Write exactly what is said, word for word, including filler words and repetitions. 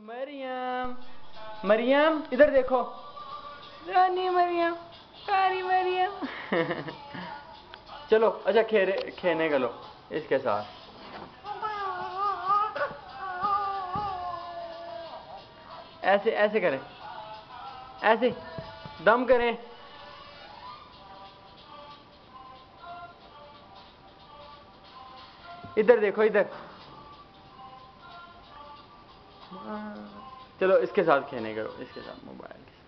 मरियम, मरियम इधर देखो। रानी मरियम, रानी मरियम। चलो अच्छा खेले खेलने का लो इसके साथ। ऐसे ऐसे करें, ऐसे दम करें। इधर देखो इधर। चलो इसके साथ खेलने करो, इसके साथ मोबाइल के साथ।